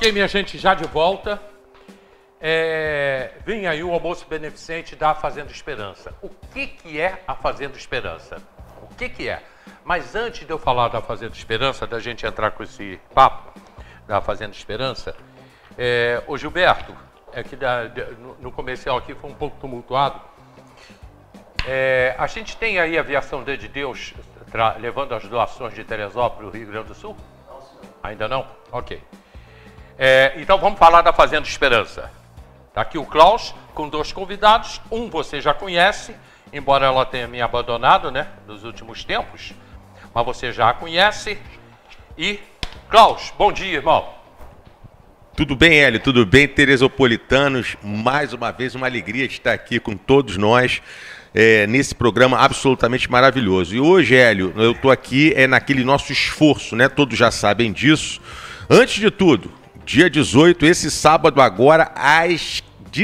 Ok, minha gente, já de volta. Vem aí o almoço beneficente da Fazenda Esperança. O que é a Fazenda Esperança? O que é? Mas antes de eu falar da Fazenda Esperança, da gente entrar com esse papo da Fazenda Esperança, ô Gilberto, que no comercial aqui foi um pouco tumultuado. A gente tem aí a Aviação Dia de Deus levando as doações de Teresópolis para o Rio Grande do Sul? Não, senhor. Ainda não? Ok. Então vamos falar da Fazenda Esperança. Está aqui o Klaus com dois convidados. Um você já conhece, embora ela tenha me abandonado, né, nos últimos tempos. Mas você já a conhece. E, Klaus, bom dia, irmão. Tudo bem, Hélio? Tudo bem, teresopolitanos? Mais uma vez, uma alegria estar aqui com todos nós nesse programa absolutamente maravilhoso. E hoje, Hélio, eu estou aqui naquele nosso esforço, né? Todos já sabem disso. Antes de tudo, dia 18, esse sábado agora, às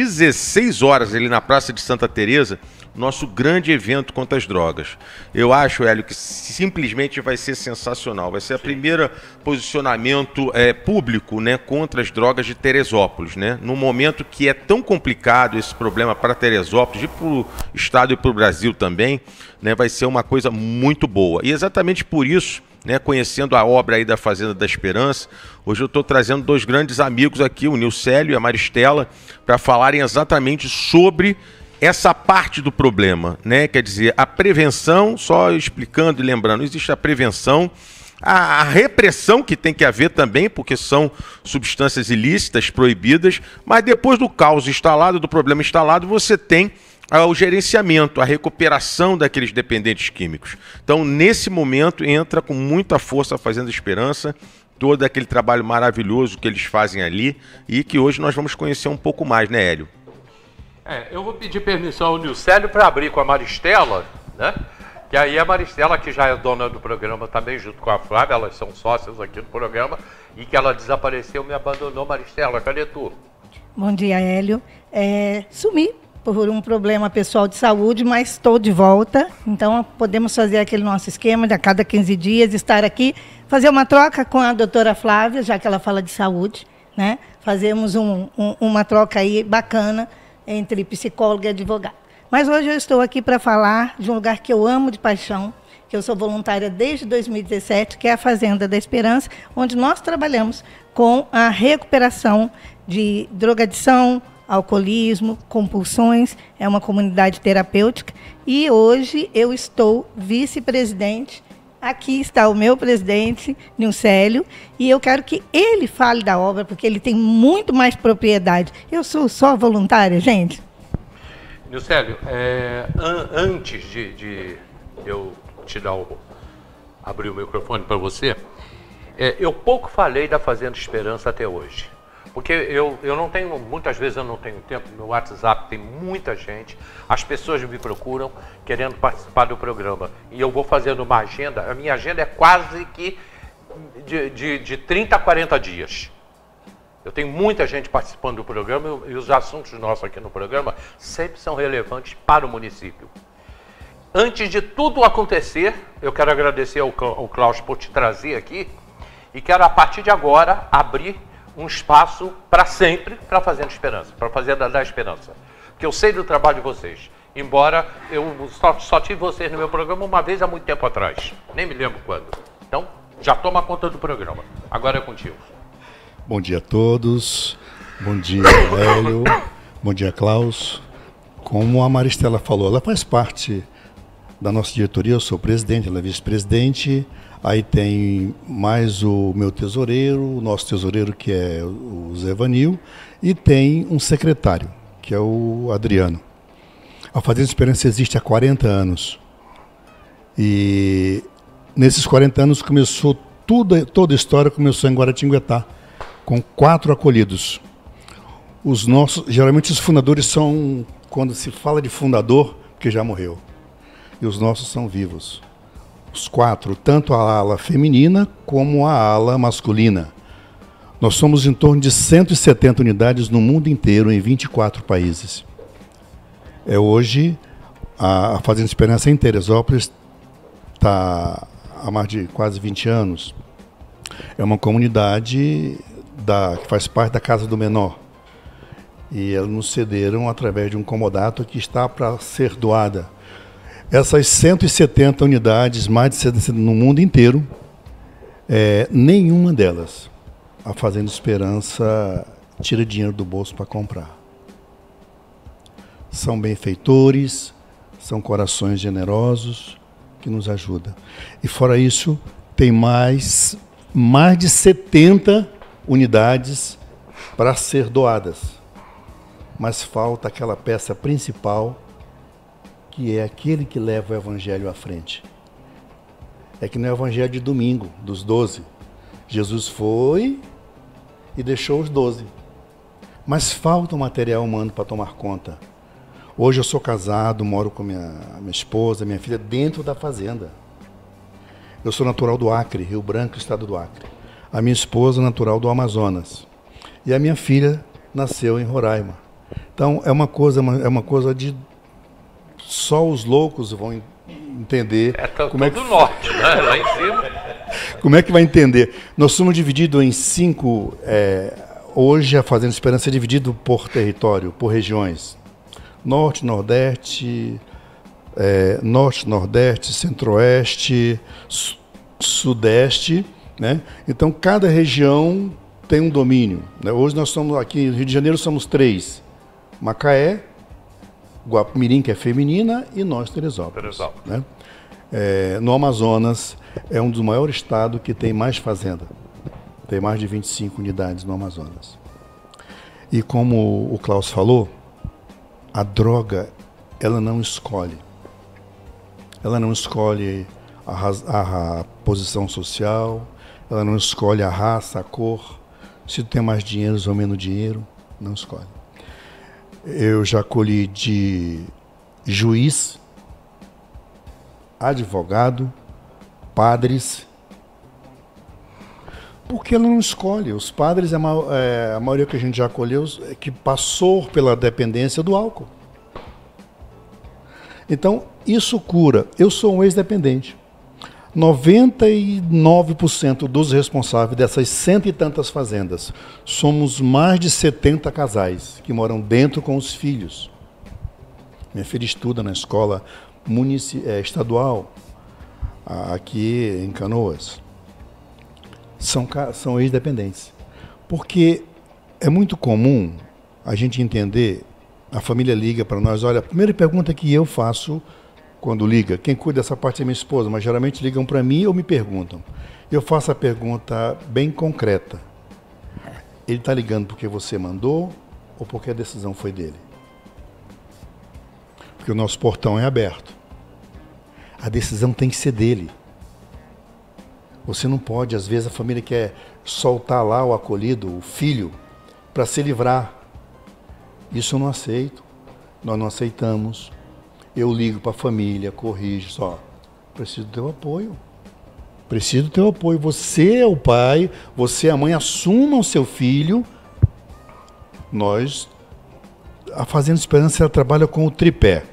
16 horas, ali na Praça de Santa Teresa, nosso grande evento contra as drogas. Eu acho, Hélio, que simplesmente vai ser sensacional. Vai ser o primeiro posicionamento público, né, contra as drogas de Teresópolis, né? Num momento que é tão complicado esse problema para Teresópolis e para o estado e para o Brasil também, né, vai ser uma coisa muito boa. E exatamente por isso, né, conhecendo a obra aí da Fazenda da Esperança, hoje eu estou trazendo dois grandes amigos aqui, o Nilcélio e a Maristela, para falarem exatamente sobre essa parte do problema, né? Quer dizer, a prevenção, só explicando e lembrando, existe a prevenção, a repressão que tem que haver também, porque são substâncias ilícitas, proibidas, mas depois do caos instalado, do problema instalado, você tem o gerenciamento, a recuperação daqueles dependentes químicos. Então, nesse momento, entra com muita força a Fazenda Esperança, todo aquele trabalho maravilhoso que eles fazem ali e que hoje nós vamos conhecer um pouco mais, né, Hélio? Eu vou pedir permissão ao Nilcélio para abrir com a Maristela, né? Que aí a Maristela, que já é dona do programa também, junto com a Flávia, elas são sócias aqui do programa, e que ela desapareceu, me abandonou. Maristela, cadê tu? Bom dia, Hélio. Sumi por um problema pessoal de saúde, mas estou de volta. Então, podemos fazer aquele nosso esquema de a cada 15 dias estar aqui, fazer uma troca com a doutora Flávia, já que ela fala de saúde, né? Fazemos uma troca aí bacana entre psicólogo e advogado. Mas hoje eu estou aqui para falar de um lugar que eu amo de paixão, que eu sou voluntária desde 2017, que é a Fazenda da Esperança, onde nós trabalhamos com a recuperação de drogadição, alcoolismo, compulsões, é uma comunidade terapêutica, e hoje eu estou vice-presidente. Aqui está o meu presidente, Nilcélio, e eu quero que ele fale da obra, porque ele tem muito mais propriedade. Eu sou só voluntária, gente. Nilcélio, antes de eu abrir o microfone para você, eu pouco falei da Fazenda Esperança até hoje. Porque eu não tenho, muitas vezes eu não tenho tempo, no WhatsApp tem muita gente, as pessoas me procuram querendo participar do programa. E eu vou fazendo uma agenda, a minha agenda é quase que de 30 a 40 dias. Eu tenho muita gente participando do programa e os assuntos nossos aqui no programa sempre são relevantes para o município. Antes de tudo acontecer, eu quero agradecer ao Klaus por te trazer aqui e quero, a partir de agora, abrir um espaço para sempre para a Fazenda Esperança, para a Fazenda da Esperança. Porque eu sei do trabalho de vocês, embora eu só tive vocês no meu programa uma vez há muito tempo atrás, nem me lembro quando. Então, já toma conta do programa. Agora é contigo. Bom dia a todos, bom dia, Hélio, bom dia, Klaus. Como a Maristela falou, ela faz parte da nossa diretoria, eu sou presidente, ela é vice-presidente. Aí tem mais o meu tesoureiro, o nosso tesoureiro, que é o Zé Vanil, e tem um secretário, que é o Adriano. A Fazenda Esperança existe há 40 anos. E nesses 40 anos começou toda a história começou em Guaratinguetá, com 4 acolhidos. Geralmente os fundadores são, quando se fala de fundador, porque já morreu. E os nossos são vivos. Os 4, tanto a ala feminina como a ala masculina. Nós somos em torno de 170 unidades no mundo inteiro, em 24 países. Hoje, a Fazenda Esperança em Teresópolis está há mais de quase 20 anos. É uma comunidade que faz parte da Casa do Menor. E elas nos cederam através de um comodato que está para ser doada. Essas 170 unidades, mais de 170 no mundo inteiro, nenhuma delas a Fazenda Esperança tira dinheiro do bolso para comprar. São benfeitores, são corações generosos que nos ajudam. E fora isso, tem mais de 70 unidades para ser doadas. Mas falta aquela peça principal, que é aquele que leva o Evangelho à frente. É que no Evangelho de domingo, dos 12, Jesus foi e deixou os 12. Mas falta o material humano para tomar conta. Hoje eu sou casado, moro com minha esposa, minha filha, dentro da fazenda. Eu sou natural do Acre, Rio Branco, estado do Acre. A minha esposa natural do Amazonas. E a minha filha nasceu em Roraima. Então é uma coisa de só os loucos vão entender. Como é que do norte, né? Lá em cima. Como é que vai entender? Nós somos divididos em 5. Hoje a Fazenda Esperança é dividido por território, por regiões. Norte, Nordeste, Centro-Oeste, Sudeste, né? Então cada região tem um domínio, né? Hoje nós somos aqui no Rio de Janeiro, somos 3: Macaé, Guapimirim, que é feminina, e nós, Teresópolis. Né? No Amazonas é um dos maiores estados que tem mais fazenda. Tem mais de 25 unidades no Amazonas. E como o Klaus falou, a droga, ela não escolhe. Ela não escolhe a posição social, ela não escolhe a raça, a cor, se tu tem mais dinheiro ou menos dinheiro, não escolhe. Eu já colhi de juiz, advogado, padres, porque ela não escolhe. Os padres, a maioria que a gente já colheu, é que passou pela dependência do álcool. Então, isso cura. Eu sou um ex-dependente. 99% dos responsáveis dessas 100 e tantas fazendas somos mais de 70 casais que moram dentro com os filhos. Minha filha estuda na escola estadual, aqui em Canoas. São ex-dependentes. Porque é muito comum a gente entender, a família liga para nós, olha, a primeira pergunta que eu faço quando liga, quem cuida dessa parte é minha esposa, mas geralmente ligam para mim ou me perguntam. Eu faço a pergunta bem concreta. Ele está ligando porque você mandou ou porque a decisão foi dele? Porque o nosso portão é aberto. A decisão tem que ser dele. Você não pode, às vezes a família quer soltar lá o acolhido, o filho, para se livrar. Isso eu não aceito. Nós não aceitamos. Eu ligo para a família, corrijo, só. Preciso do teu apoio. Preciso do teu apoio. Você é o pai, você é a mãe, assuma o seu filho. A Fazenda Esperança, ela trabalha com o tripé.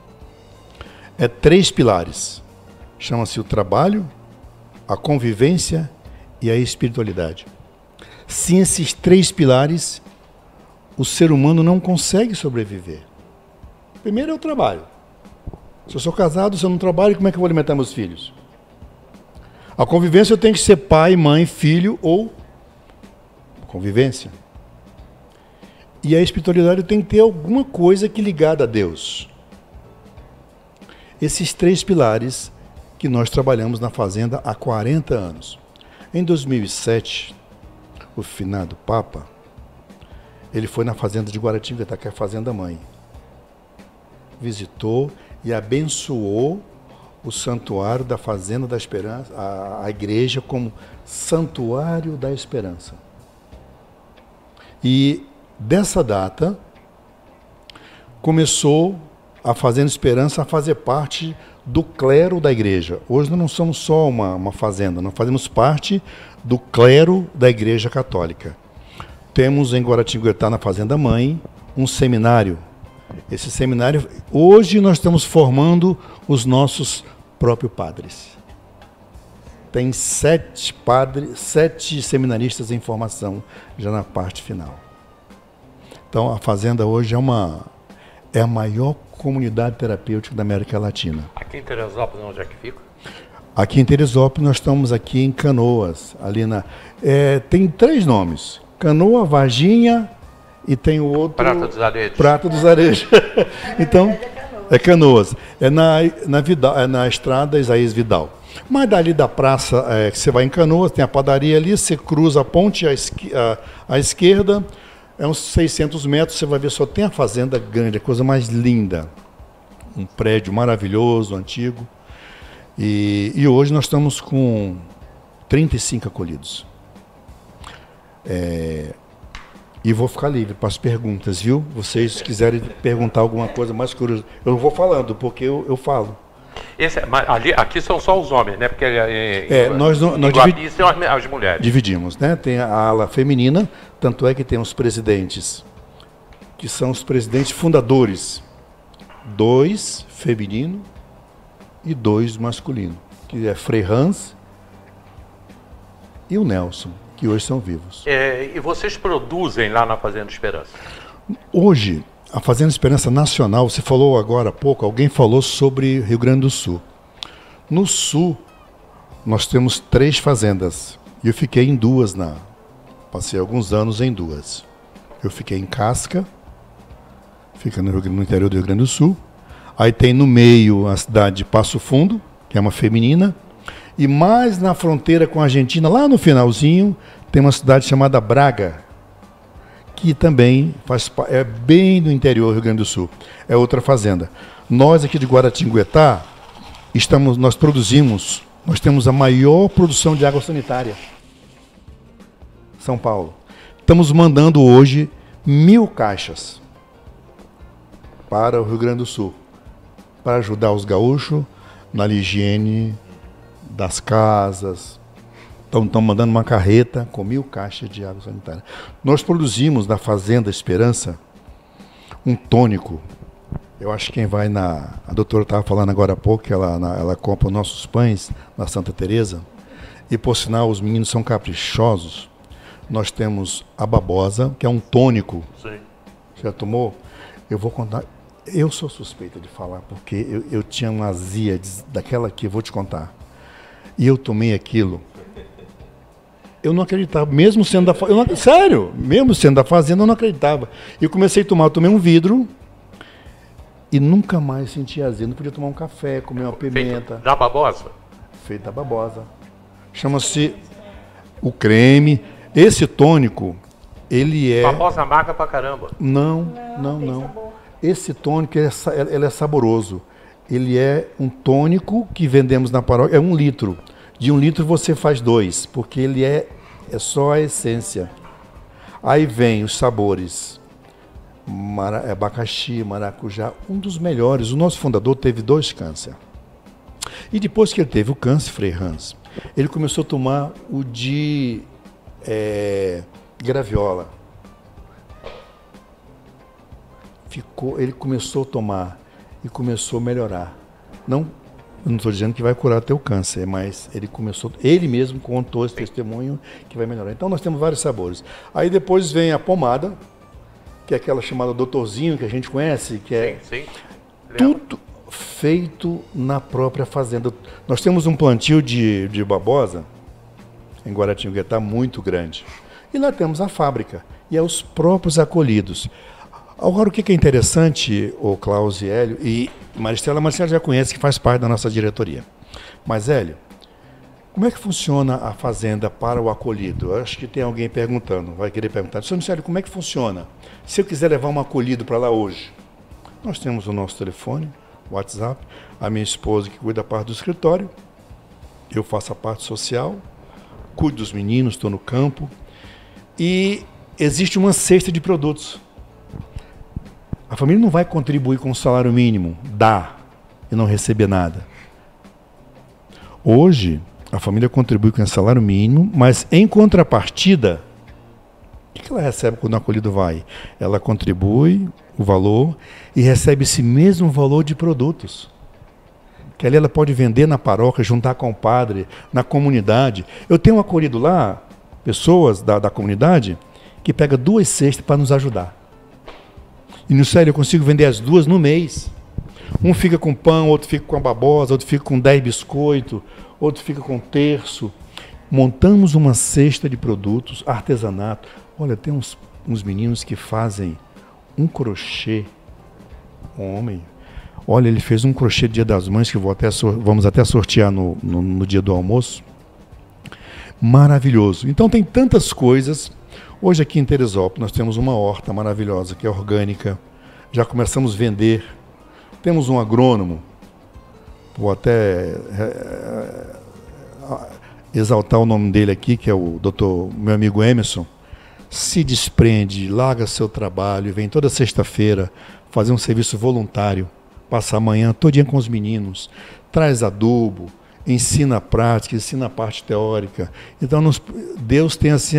3 pilares. Chama-se o trabalho, a convivência e a espiritualidade. Sem esses 3 pilares, o ser humano não consegue sobreviver. Primeiro é o trabalho. Se eu sou casado, se eu não trabalho, como é que eu vou alimentar meus filhos? A convivência, eu tenho que ser pai, mãe, filho ou convivência. E a espiritualidade, eu tenho que ter alguma coisa que ligada a Deus. Esses 3 pilares que nós trabalhamos na Fazenda há 40 anos. Em 2007, o finado Papa, ele foi na Fazenda de Guaratinguetá, que é a Fazenda Mãe. Visitou e abençoou o santuário da Fazenda da Esperança, a igreja como Santuário da Esperança. E dessa data, começou a Fazenda Esperança a fazer parte do clero da igreja. Hoje nós não somos só uma fazenda, nós fazemos parte do clero da Igreja Católica. Temos em Guaratinguetá, na Fazenda Mãe, um seminário. Esse seminário, hoje nós estamos formando os nossos próprios padres. tem 7 padres, 7 seminaristas em formação, já na parte final. Então, a Fazenda hoje é a maior comunidade terapêutica da América Latina. Aqui em Teresópolis, onde é que fica? Aqui em Teresópolis, nós estamos aqui em Canoas, ali tem 3 nomes, Canoa, Varginha e tem o outro... Prata dos Arejos. Prata dos Arejos. Então, é Canoas. É na estrada Isaías Vidal. Mas dali da praça, que você vai em Canoas, tem a padaria ali, você cruza a ponte à esquerda, é uns 600 metros, você vai ver, só tem a fazenda grande, a coisa mais linda. Um prédio maravilhoso, antigo. E hoje nós estamos com 35 acolhidos. E vou ficar livre para as perguntas, viu? Vocês quiserem perguntar alguma coisa mais curiosa, eu vou falando, porque eu falo. Aqui são só os homens, né? Porque nós são as mulheres. Dividimos, né? Tem a ala feminina, tanto é que tem os presidentes, que são os presidentes fundadores. 2 feminino e 2 masculino, que é Frei Hans e o Nelson, que hoje são vivos. E vocês produzem lá na Fazenda Esperança? Hoje, a Fazenda Esperança Nacional, você falou agora há pouco, alguém falou sobre Rio Grande do Sul. No Sul, nós temos 3 fazendas. E eu fiquei em 2 passei alguns anos em 2. Eu fiquei em Casca, fica no interior do Rio Grande do Sul. Aí tem no meio a cidade de Passo Fundo, que é uma feminina. E mais na fronteira com a Argentina, lá no finalzinho, tem uma cidade chamada Braga, que também é bem no interior do Rio Grande do Sul. É outra fazenda. Nós aqui de Guaratinguetá, nós temos a maior produção de água sanitária. São Paulo. Estamos mandando hoje 1000 caixas para o Rio Grande do Sul, para ajudar os gaúchos na higiene das casas. Estão mandando uma carreta com 1000 caixas de água sanitária. Nós produzimos na Fazenda Esperança um tônico. Eu acho que quem vai a doutora estava falando agora há pouco, que ela compra nossos pães na Santa Teresa. E, por sinal, os meninos são caprichosos. Nós temos a babosa, que é um tônico. Sim. Já tomou? Eu vou contar. Eu sou suspeita de falar, porque eu tinha uma azia daquela que eu vou te contar. E eu tomei aquilo. Eu não acreditava, mesmo sendo sério, mesmo sendo da fazenda, eu não acreditava. E eu comecei a tomar, eu tomei um vidro e nunca mais senti azia. Não podia tomar um café, comer uma pimenta. Feito da babosa? Feito da babosa. Chama-se o creme. Esse tônico, ele é... Babosa amarga pra caramba. Não. Esse tônico, ele é saboroso. Ele é um tônico que vendemos na paróquia, é 1 litro. De 1 litro você faz 2, porque ele é só a essência. Aí vem os sabores. Abacaxi, maracujá, um dos melhores. O nosso fundador teve 2 câncer. E depois que ele teve o câncer, Frei Hans, ele começou a tomar o de graviola. Ele começou a tomar e começou a melhorar. Eu não estou dizendo que vai curar teu câncer, mas ele mesmo contou esse testemunho que vai melhorar. Então nós temos vários sabores. Aí depois vem a pomada, que é aquela chamada Doutorzinho, que a gente conhece, que é tudo feito na própria fazenda. Nós temos um plantio de babosa em Guaratinguetá muito grande. E lá temos a fábrica, e é os próprios acolhidos. Agora, o que é interessante, o Klaus e Hélio, e Maristela já conhece, que faz parte da nossa diretoria. Mas, Hélio, como é que funciona a fazenda para o acolhido? Eu acho que tem alguém perguntando, vai querer perguntar. Senhor Marcelo, como é que funciona? Se eu quiser levar um acolhido para lá hoje, nós temos o nosso telefone, WhatsApp, a minha esposa que cuida da parte do escritório, eu faço a parte social, cuido dos meninos, estou no campo, e existe uma cesta de produtos. A família não vai contribuir com o salário mínimo, dá, e não receber nada. Hoje, a família contribui com o salário mínimo, mas em contrapartida, o que ela recebe quando o acolhido vai? Ela contribui o valor e recebe esse mesmo valor de produtos. que ali ela pode vender na paróquia, juntar com o padre, na comunidade. Eu tenho acolhido lá pessoas da comunidade que pegam 2 cestas para nos ajudar. E no sério, eu consigo vender as 2 no mês. Um fica com pão, outro fica com a babosa, outro fica com 10 biscoitos, outro fica com 1/3. Montamos uma cesta de produtos, artesanato. Olha, tem uns meninos que fazem um crochê. Um homem. Olha, ele fez um crochê Dia das Mães, que vamos até sortear no dia do almoço. Maravilhoso. Então tem tantas coisas. Hoje aqui em Teresópolis nós temos uma horta maravilhosa, que é orgânica. Já começamos a vender. Temos um agrônomo. Vou até exaltar o nome dele aqui, que é o meu amigo Emerson. Se desprende, larga seu trabalho e vem toda sexta-feira fazer um serviço voluntário. Passa a manhã todinha com os meninos, traz adubo, ensina a prática, ensina a parte teórica. Então Deus tem assim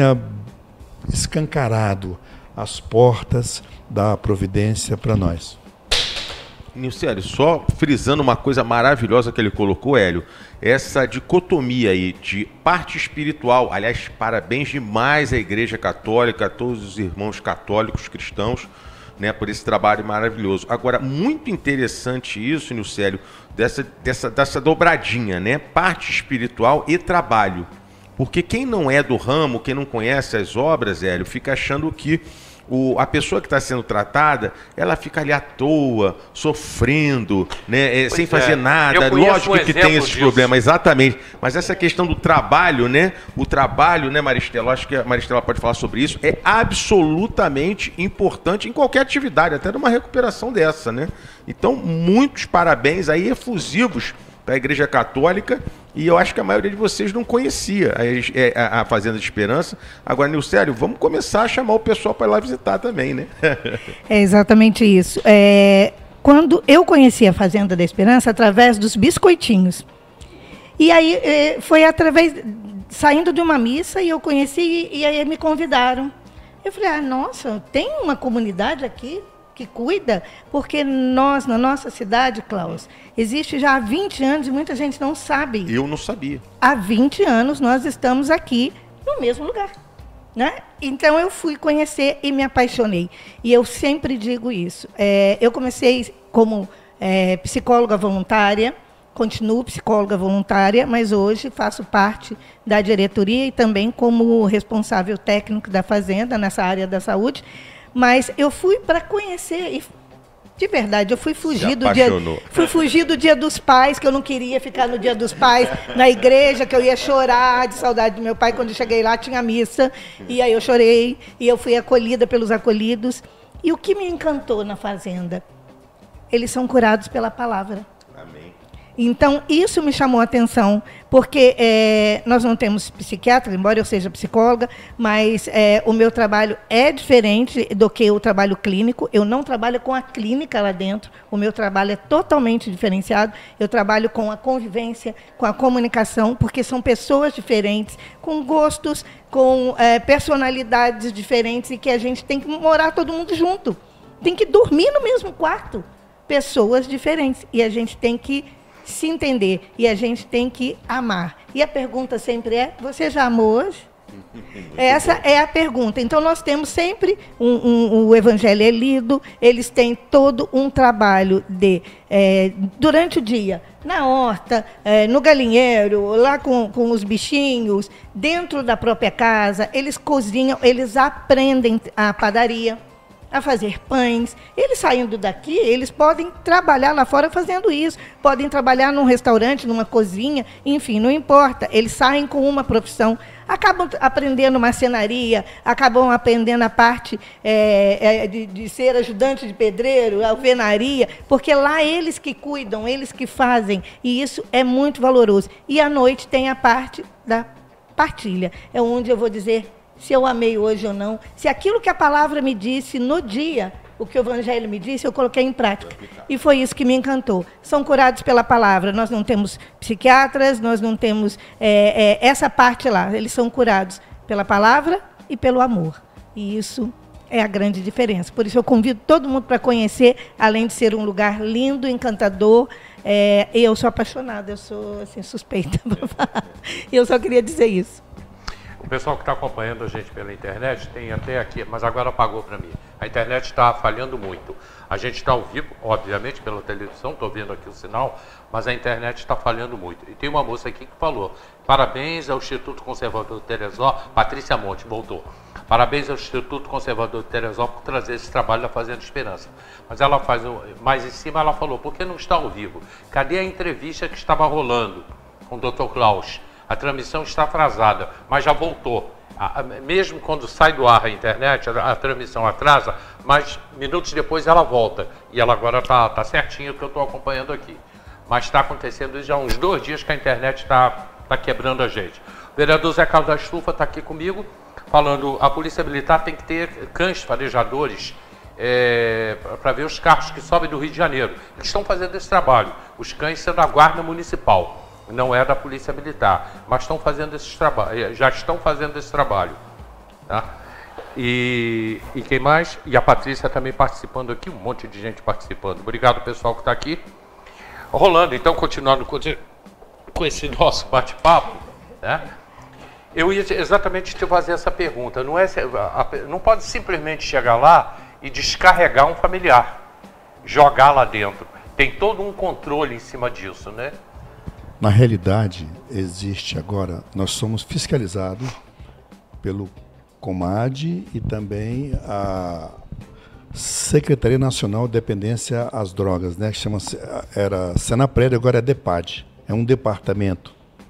escancarado as portas da providência para nós. Nilcélio, só frisando uma coisa maravilhosa que ele colocou, Hélio, essa dicotomia aí de parte espiritual. Aliás, parabéns demais à Igreja Católica, a todos os irmãos católicos cristãos, né, por esse trabalho maravilhoso. Agora, muito interessante isso, Nilcélio, dessa dobradinha, né, parte espiritual e trabalho. Porque quem não é do ramo, quem não conhece as obras, Hélio, fica achando que a pessoa que está sendo tratada, ela fica ali à toa, sofrendo, né, sem fazer nada. Lógico que tem esses problemas, exatamente. Mas essa questão do trabalho, né? O trabalho, né, Maristela? Acho que a Maristela pode falar sobre isso. É absolutamente importante em qualquer atividade, até numa recuperação dessa, né? Então, muitos parabéns aí, efusivos para a Igreja Católica, e eu acho que a maioria de vocês não conhecia a Fazenda de Esperança. Agora, Nilcélio, vamos começar a chamar o pessoal para ir lá visitar também, né? É exatamente isso. Quando eu conheci a Fazenda da Esperança, através dos biscoitinhos. E aí foi saindo de uma missa, e eu conheci, e aí me convidaram. Eu falei, nossa, tem uma comunidade aqui que cuida, porque na nossa cidade, Klaus, existe já há 20 anos e muita gente não sabe. Eu não sabia. Há 20 anos nós estamos aqui no mesmo lugar, né? Então eu fui conhecer e me apaixonei. E eu sempre digo isso. Eu comecei como psicóloga voluntária, continuo psicóloga voluntária, mas hoje faço parte da diretoria e também como responsável técnico da Fazenda, nessa área da saúde. Mas eu fui para conhecer, e de verdade, eu fui fugir do Dia dos Pais, que eu não queria ficar no Dia dos Pais na igreja, que eu ia chorar de saudade do meu pai. Quando eu cheguei lá, tinha missa, e aí eu chorei, e eu fui acolhida pelos acolhidos. E o que me encantou na Fazenda? Eles são curados pela palavra. Amém. Então, isso me chamou a atenção, porque nós não temos psiquiatra, embora eu seja psicóloga, mas o meu trabalho é diferente do que o trabalho clínico. Eu não trabalho com a clínica lá dentro, o meu trabalho é totalmente diferenciado. Eu trabalho com a convivência, com a comunicação, porque são pessoas diferentes, com gostos, com personalidades diferentes, e que a gente tem que morar todo mundo junto. Tem que dormir no mesmo quarto. Pessoas diferentes. E a gente tem que se entender, e a gente tem que amar. E a pergunta sempre é, você já amou hoje? Essa é a pergunta. Então, nós temos sempre o Evangelho é lido, eles têm todo um trabalho durante o dia, na horta, no galinheiro, lá com os bichinhos, dentro da própria casa, eles cozinham, eles aprendem a padaria, a fazer pães. Eles saindo daqui, eles podem trabalhar lá fora fazendo isso, podem trabalhar num restaurante, numa cozinha, enfim, não importa. Eles saem com uma profissão, acabam aprendendo marcenaria, acabam aprendendo a parte de ser ajudante de pedreiro, alvenaria, porque lá eles que cuidam, eles que fazem, e isso é muito valoroso. E à noite tem a parte da partilha, é onde eu vou dizer se eu amei hoje ou não, se aquilo que a palavra me disse no dia, o que o Evangelho me disse, eu coloquei em prática. E foi isso que me encantou. São curados pela palavra. Nós não temos psiquiatras, nós não temos essa parte lá. Eles são curados pela palavra e pelo amor. E isso é a grande diferença. Por isso eu convido todo mundo para conhecer, além de ser um lugar lindo, encantador. Eu sou apaixonada, eu sou assim, suspeita para falar. Eu só queria dizer isso. O pessoal que está acompanhando a gente pela internet tem até aqui, mas agora apagou para mim. A internet está falhando muito. A gente está ao vivo, obviamente, pela televisão, estou vendo aqui o sinal, mas a internet está falhando muito. E tem uma moça aqui que falou, parabéns ao Instituto Conservador de Teresópolis, Patrícia Monte, voltou. Parabéns ao Instituto Conservador de Teresópolis por trazer esse trabalho da Fazenda Esperança. Mas ela faz, mais em cima ela falou, por que não está ao vivo? Cadê a entrevista que estava rolando com o Dr. Klaus? A transmissão está atrasada, mas já voltou. Mesmo quando sai do ar a internet, a transmissão atrasa, mas minutos depois ela volta. E ela agora está certinho que eu estou acompanhando aqui. Mas está acontecendo já há uns 2 dias que a internet está quebrando a gente. O vereador Zé Carlos da Estufa está aqui comigo, falando a Polícia Militar tem que ter cães farejadores para ver os carros que sobem do Rio de Janeiro. Eles estão fazendo esse trabalho. Os cães são da Guarda Municipal. Não é da Polícia Militar, mas estão fazendo já estão fazendo esse trabalho. Tá? E quem mais? E a Patrícia também participando aqui, um monte de gente participando. Obrigado, pessoal, que está aqui. Rolando, então, continuando com esse nosso bate-papo, né? Eu ia exatamente te fazer essa pergunta. Não pode simplesmente chegar lá e descarregar um familiar, jogar lá dentro. Tem todo um controle em cima disso, né? Na realidade, existe agora, nós somos fiscalizados pelo COMAD e também a Secretaria Nacional de Dependência às Drogas, né, que era Senapred, agora é DEPAD, é um departamento.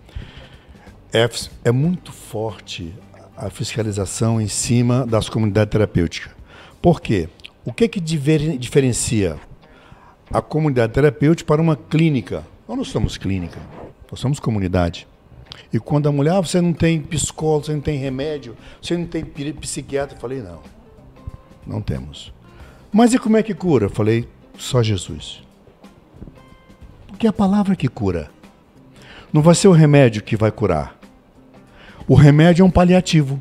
É muito forte a fiscalização em cima das comunidades terapêuticas. Por quê? O que diferencia a comunidade terapêutica para uma clínica? Nós não somos clínica, nós somos comunidade. E quando a mulher, você não tem psicólogo, você não tem remédio, você não tem psiquiatra, eu falei, não temos. Mas e como é que cura? Eu falei, só Jesus. Porque é a palavra que cura. Não vai ser o remédio que vai curar. O remédio é um paliativo.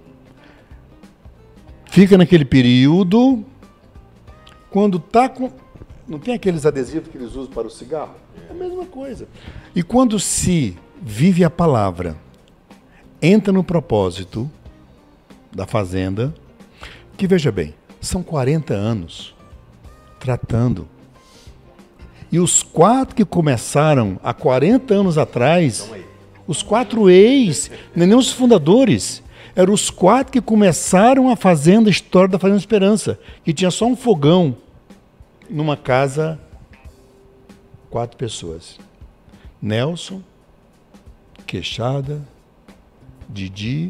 Fica naquele período, quando está com... Não tem aqueles adesivos que eles usam para o cigarro? É a mesma coisa. E quando se vive a palavra, entra no propósito da fazenda, que veja bem, são 40 anos tratando. E os 4 que começaram há 40 anos atrás, os 4 nem os fundadores, eram os 4 que começaram a fazenda, a história da Fazenda Esperança, que tinha só um fogão, numa casa, 4 pessoas. Nelson, Queixada, Didi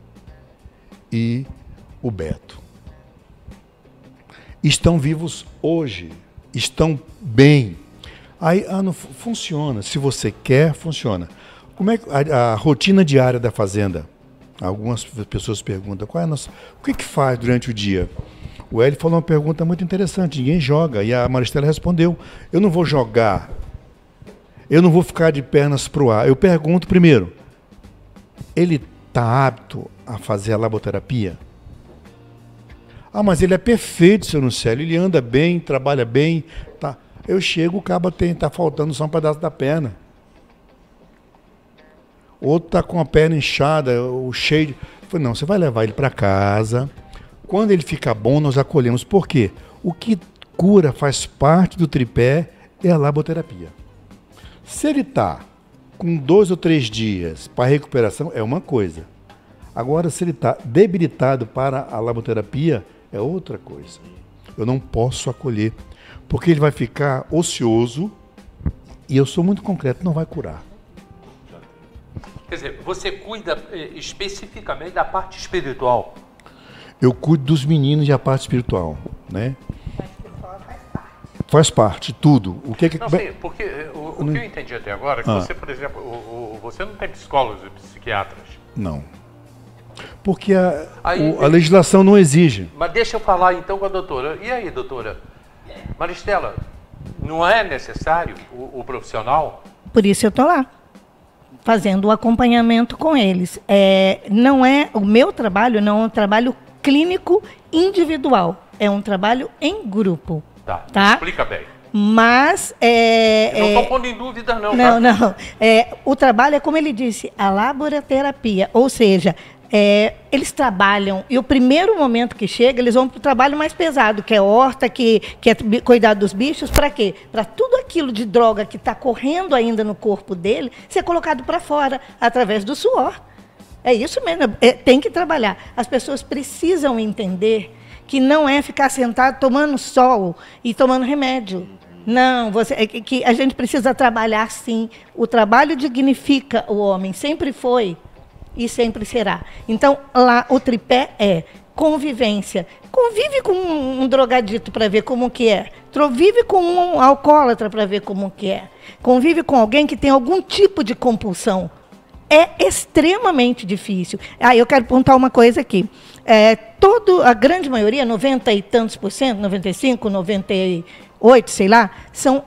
e o Beto. Estão vivos hoje, estão bem. Aí, não funciona. Se você quer, funciona. Como é a rotina diária da fazenda? Algumas pessoas perguntam, o que faz durante o dia? O Hélio falou uma pergunta muito interessante, ninguém joga, e a Maristela respondeu, eu não vou jogar, eu não vou ficar de pernas para o ar. Eu pergunto primeiro, ele está apto a fazer a laboterapia? Mas ele é perfeito, seu Nucélio, ele anda bem, trabalha bem, tá. Eu chego, o cabo está faltando só um pedaço da perna. Outro está com a perna inchada, o cheio de... Eu falei, não, você vai levar ele para casa... Quando ele ficar bom, nós acolhemos. Por quê? O que cura, faz parte do tripé, é a laboterapia. Se ele está com 2 ou 3 dias para recuperação, é uma coisa. Agora, se ele está debilitado para a laboterapia, é outra coisa. Eu não posso acolher, porque ele vai ficar ocioso, e eu sou muito concreto, não vai curar. Quer dizer, você cuida especificamente da parte espiritual. Eu cuido dos meninos e a parte espiritual, né? Faz parte, tudo. O que não, sim, porque o que eu entendi até agora é que você, por exemplo, você não tem psicólogos e psiquiatras. Não. Porque a legislação não exige. Mas deixa eu falar então com a doutora. E aí, doutora? Maristela, não é necessário o profissional? Por isso eu estou lá, fazendo o acompanhamento com eles. Não é o meu trabalho, não é um trabalho clínico individual, é um trabalho em grupo. Tá? Explica bem. Mas... não estou pondo em dúvida, não. Não, tá? Não. O trabalho é, como ele disse, a laboraterapia, ou seja... eles trabalham, e o primeiro momento que chega, eles vão para o trabalho mais pesado, que é horta, que é cuidar dos bichos, para quê? Para tudo aquilo de droga que está correndo ainda no corpo dele, ser colocado para fora, através do suor. É isso mesmo, tem que trabalhar. As pessoas precisam entender que não é ficar sentado tomando sol e tomando remédio. Não, que a gente precisa trabalhar sim. O trabalho dignifica o homem, sempre foi. E sempre será. Então, lá o tripé é convivência. Convive com um drogadito para ver como que é. Convive com um alcoólatra para ver como que é. Convive com alguém que tem algum tipo de compulsão. É extremamente difícil. Eu quero apontar uma coisa aqui. A grande maioria, 90 e tantos por cento, 95, 98, sei lá, são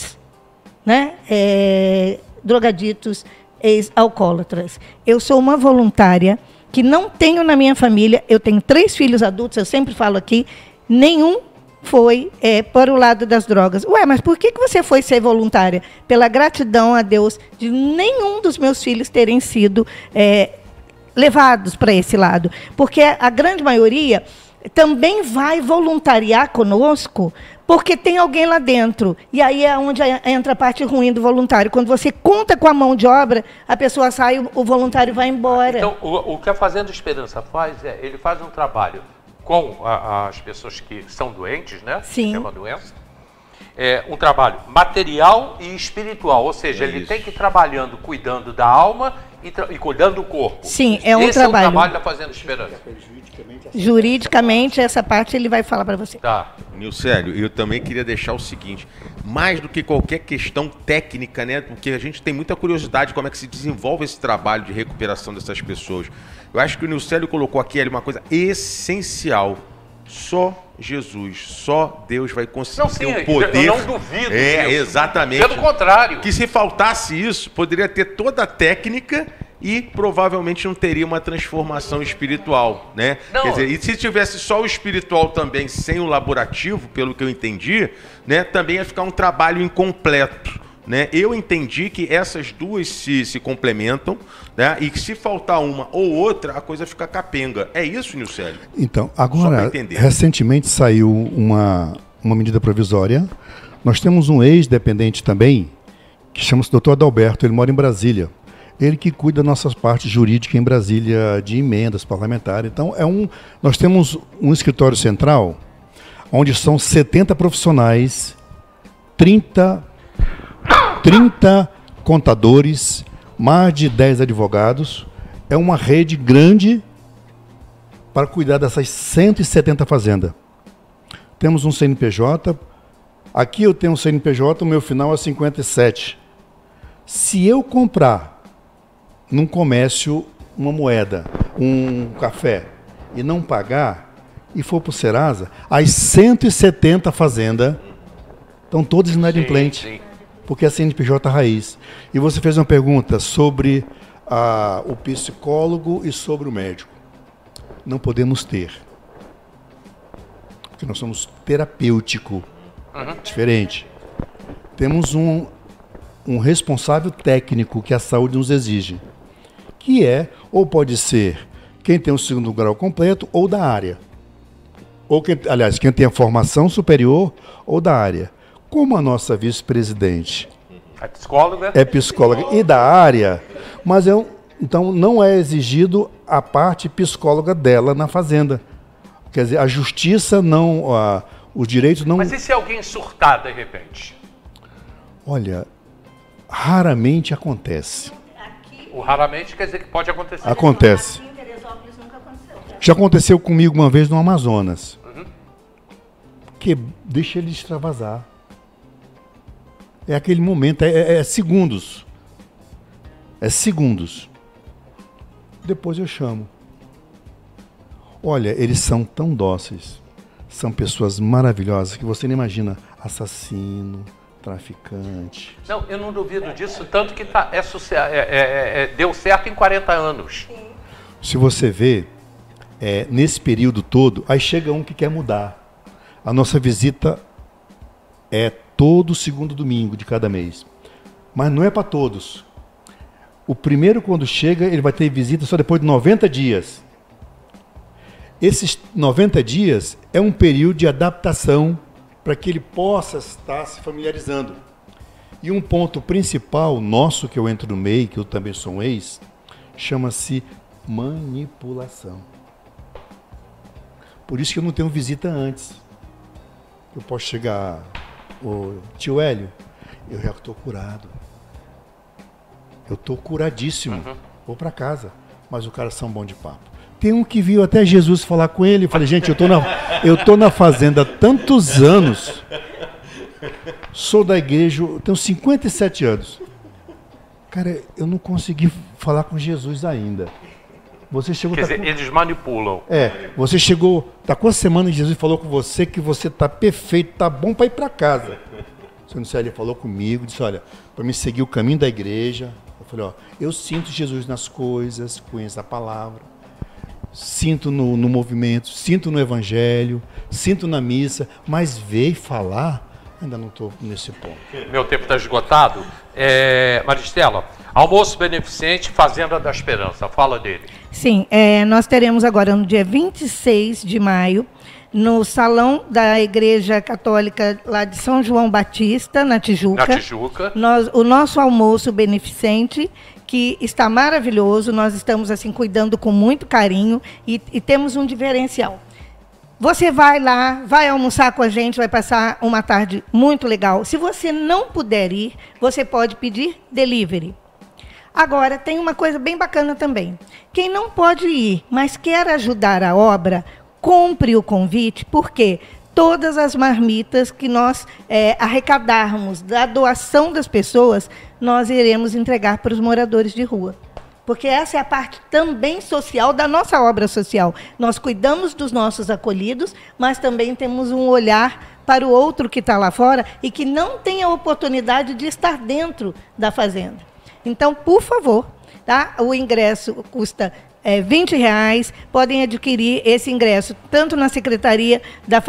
drogaditos, ex-alcoólatras. Eu sou uma voluntária que não tenho na minha família, eu tenho 3 filhos adultos, eu sempre falo aqui, nenhum foi para o lado das drogas. Mas por que você foi ser voluntária? Pela gratidão a Deus de nenhum dos meus filhos terem sido levados para esse lado. Porque a grande maioria também vai voluntariar conosco porque tem alguém lá dentro. E aí é onde entra a parte ruim do voluntário. Quando você conta com a mão de obra, a pessoa sai, o voluntário vai embora. Então, o que a Fazenda Esperança faz ele faz um trabalho com as pessoas que são doentes, né? Sim. É uma doença. Um trabalho material e espiritual. Ou seja, ele tem que ir trabalhando, cuidando da alma e cuidando do corpo. Sim, é um trabalho. Esse é o trabalho da Fazenda Esperança. Juridicamente, essa parte ele vai falar para você. Tá. Nilcélio, eu também queria deixar o seguinte, mais do que qualquer questão técnica, né, porque a gente tem muita curiosidade de como é que se desenvolve esse trabalho de recuperação dessas pessoas. Eu acho que o Nilcélio colocou aqui uma coisa essencial. Só Jesus, só Deus vai conseguir ter o poder. Eu não duvido disso. Exatamente. Pelo contrário. Que se faltasse isso, poderia ter toda a técnica e provavelmente não teria uma transformação espiritual, né? Não. Quer dizer, e se tivesse só o espiritual também, sem o laborativo, pelo que eu entendi, né, também ia ficar um trabalho incompleto, né? Eu entendi que essas duas se complementam, né? E que se faltar uma ou outra, a coisa fica capenga. É isso, Nilcélio? Então, agora, recentemente saiu uma medida provisória. Nós temos um ex-dependente também, que chama-se Dr. Adalberto, ele mora em Brasília. Ele que cuida da nossa parte jurídica em Brasília, de emendas parlamentares. Então, nós temos um escritório central, onde são 70 profissionais, 30 contadores, mais de 10 advogados. É uma rede grande para cuidar dessas 170 fazendas. Temos um CNPJ. Aqui eu tenho um CNPJ, o meu final é 57. Se eu comprar num comércio uma moeda, um café, e não pagar, e for para o Serasa, as 170 fazendas estão todas inadimplentes. Sim. Porque é CNPJ raiz. E você fez uma pergunta sobre o psicólogo e sobre o médico. Não podemos ter. Porque nós somos terapêutico. Diferente. Temos um responsável técnico que a saúde nos exige. Que ou pode ser quem tem o 2º grau completo ou da área. Ou quem tem a formação superior ou da área. Como a nossa vice-presidente é psicóloga e da área, mas então não é exigido a parte psicóloga dela na fazenda. Quer dizer, a justiça não, os direitos não... Mas e se alguém surtar de repente? Olha, raramente acontece. O raramente quer dizer que pode acontecer. Acontece. Aqui em Teresópolis nunca aconteceu. Já aconteceu comigo uma vez no Amazonas. Que deixa ele extravasar. É aquele momento, é segundos. É segundos. Depois eu chamo. Olha, eles são tão dóceis. São pessoas maravilhosas que você não imagina. Assassino, traficante. Não, eu não duvido disso, tanto que deu certo em 40 anos. Se você vê, nesse período todo, aí chega um que quer mudar. A nossa visita é todo segundo domingo de cada mês. Mas não é para todos. O primeiro, quando chega, ele vai ter visita só depois de 90 dias. Esses 90 dias é um período de adaptação para que ele possa estar se familiarizando. E um ponto principal nosso, que eu entro no meio, que eu também sou um ex, chama-se manipulação. Por isso que eu não tenho visita antes. Eu posso chegar, tio Hélio, eu já estou curado. Eu estou curadíssimo. Vou para casa. Mas o cara são bom de papo. Tem um que viu até Jesus falar com ele. Eu falei, gente, eu tô na fazenda há tantos anos. Sou da igreja, tenho 57 anos. Cara, eu não consegui falar com Jesus ainda. Você chegou... Quer dizer, eles manipulam. Você chegou, tá com a semana que Jesus falou com você que você tá perfeito, tá bom para ir para casa. O senhor Célio falou comigo, disse, olha, para me seguir o caminho da igreja. Eu falei, ó, eu sinto Jesus nas coisas, conheço a palavra, sinto no movimento, sinto no evangelho, sinto na missa, mas ver e falar, ainda não estou nesse ponto. Meu tempo está esgotado. Maristela, almoço beneficente, Fazenda da Esperança, fala dele. Sim, nós teremos agora no dia 26 de maio, no salão da Igreja Católica lá de São João Batista, na Tijuca. O nosso almoço beneficente, que está maravilhoso, nós estamos assim cuidando com muito carinho e temos um diferencial. Você vai lá, vai almoçar com a gente, vai passar uma tarde muito legal. Se você não puder ir, você pode pedir delivery. Agora, tem uma coisa bem bacana também. Quem não pode ir, mas quer ajudar a obra, compre o convite, porque todas as marmitas que nós arrecadarmos da doação das pessoas, nós iremos entregar para os moradores de rua. Porque essa é a parte também social da nossa obra social. Nós cuidamos dos nossos acolhidos, mas também temos um olhar para o outro que está lá fora e que não tem a oportunidade de estar dentro da fazenda. Então, por favor, tá? O ingresso custa R$20, podem adquirir esse ingresso tanto na secretaria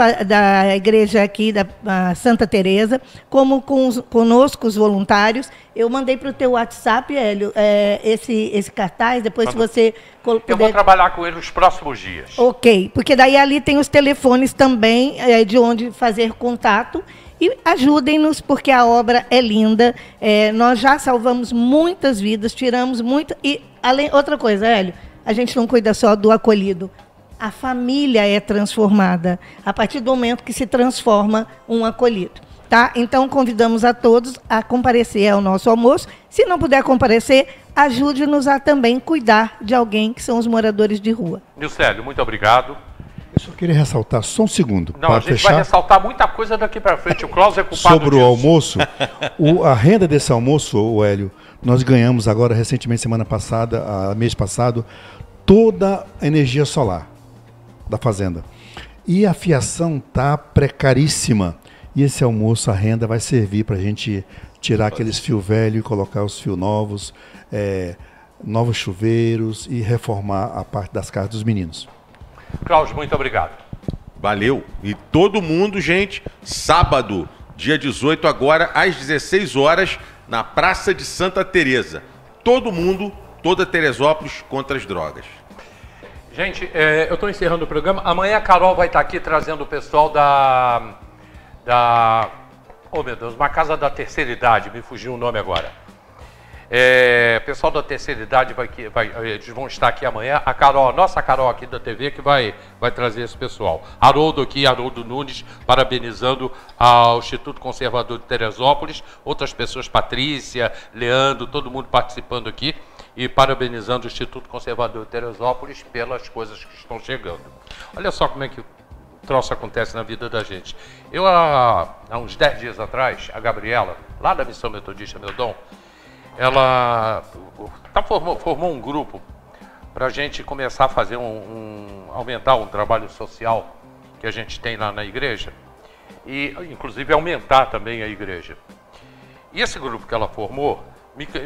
da igreja aqui, da Santa Teresa, como conosco, os voluntários. Eu mandei para o teu WhatsApp, Hélio, esse cartaz, depois se você... Eu vou trabalhar com ele nos próximos dias. Ok, porque daí ali tem os telefones também, de onde fazer contato. E ajudem-nos, porque a obra é linda. Nós já salvamos muitas vidas, tiramos muito... E outra coisa, Hélio, a gente não cuida só do acolhido. A família é transformada a partir do momento que se transforma um acolhido. Tá? Então, convidamos a todos a comparecer ao nosso almoço. Se não puder comparecer, ajude-nos a também cuidar de alguém que são os moradores de rua. Nilcélio, muito obrigado. Eu só queria ressaltar, só um segundo. Não, a gente vai ressaltar muita coisa daqui para frente. O Klaus é culpado sobre disso. O almoço, a renda desse almoço, Hélio, nós ganhamos agora, recentemente, semana passada, mês passado, toda a energia solar da fazenda. E a fiação está precaríssima. E esse almoço, a renda, vai servir para a gente tirar aqueles fios velhos e colocar os fios novos, novos chuveiros e reformar a parte das casas dos meninos. Cláudio, muito obrigado. Valeu. E todo mundo, gente, sábado, dia 18, agora, às 16 horas, na Praça de Santa Teresa. Todo mundo, toda Teresópolis contra as drogas. Gente, eu estou encerrando o programa. Amanhã a Carol vai estar aqui trazendo o pessoal oh, meu Deus, uma casa da terceira idade, me fugiu o nome agora. Pessoal da terceira idade eles vão estar aqui amanhã. A Carol, nossa Carol aqui da TV, que vai trazer esse pessoal. Haroldo aqui, Haroldo Nunes, parabenizando ao Instituto Conservador de Teresópolis. Outras pessoas, Patrícia, Leandro, todo mundo participando aqui. E parabenizando o Instituto Conservador de Teresópolis pelas coisas que estão chegando. Olha só como é que o troço acontece na vida da gente. Eu, há uns 10 dias atrás, a Gabriela, lá da Missão Metodista Meudon, ela formou um grupo para a gente começar a fazer aumentar um trabalho social que a gente tem lá na igreja e, inclusive, aumentar também a igreja. E esse grupo que ela formou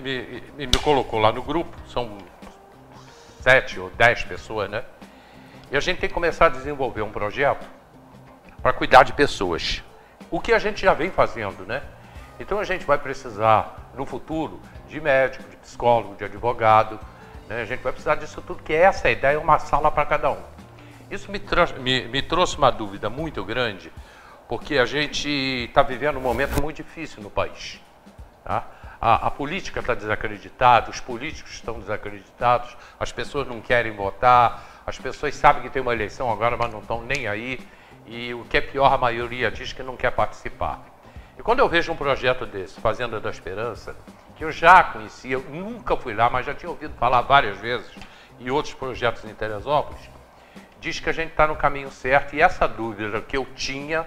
me colocou lá no grupo, são 7 ou 10 pessoas, né? E a gente tem que começar a desenvolver um projeto para cuidar de pessoas. O que a gente já vem fazendo, né? Então a gente vai precisar, no futuro, de médico, de psicólogo, de advogado, né? A gente vai precisar disso tudo, que essa ideia é uma sala para cada um. Isso me trouxe uma dúvida muito grande, porque a gente está vivendo um momento muito difícil no país. Tá? A política está desacreditada, os políticos estão desacreditados, as pessoas não querem votar, as pessoas sabem que tem uma eleição agora, mas não estão nem aí, e o que é pior, a maioria diz que não quer participar. E quando eu vejo um projeto desse, Fazenda da Esperança, que eu já conhecia, eu nunca fui lá, mas já tinha ouvido falar várias vezes, e outros projetos em Teresópolis, diz que a gente está no caminho certo, e essa dúvida que eu tinha,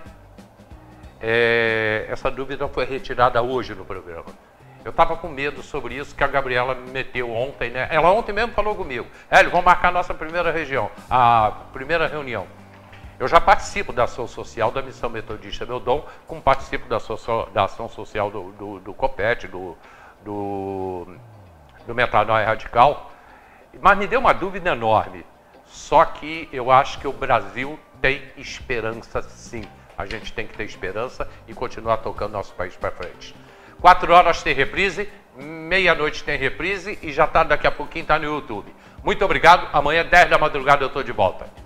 essa dúvida foi retirada hoje no programa. Eu estava com medo sobre isso, que a Gabriela me meteu ontem, né? Ela ontem mesmo falou comigo, Hélio, vamos marcar a nossa primeira reunião. Eu já participo da ação social da Missão Metodista Meu Dom, como participo da ação social do COPET, do Metanoia Radical, mas me deu uma dúvida enorme. Só que eu acho que o Brasil tem esperança, sim. A gente tem que ter esperança e continuar tocando nosso país para frente. 4 horas tem reprise, meia-noite tem reprise e já está, daqui a pouquinho está no YouTube. Muito obrigado. Amanhã, 10 da madrugada, eu estou de volta.